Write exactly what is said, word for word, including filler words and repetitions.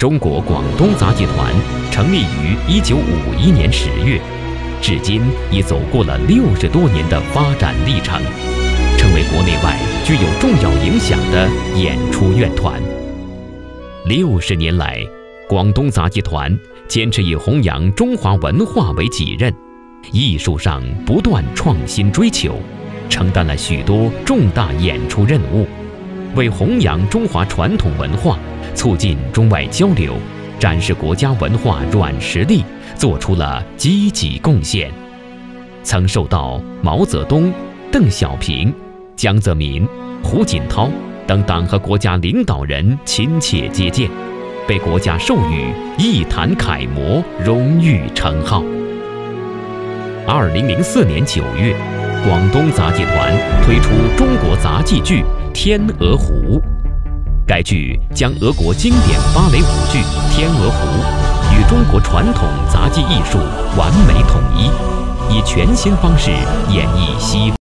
中国广东杂技团成立于一九五一年十月，至今已走过了六十多年的发展历程，成为国内外具有重要影响的演出院团。六十年来，广东杂技团坚持以弘扬中华文化为己任，艺术上不断创新追求，承担了许多重大演出任务，为弘扬中华传统文化、促进中外交流、展示国家文化软实力做出了积极贡献，曾受到毛泽东、邓小平、江泽民、胡锦涛等党和国家领导人亲切接见，被国家授予艺坛楷模荣誉称号。二零零四年九月，广东杂技团推出中国杂技剧《天鹅湖》。该剧将俄国经典芭蕾舞剧《天鹅湖》与中国传统杂技艺术完美统一，以全新方式演绎西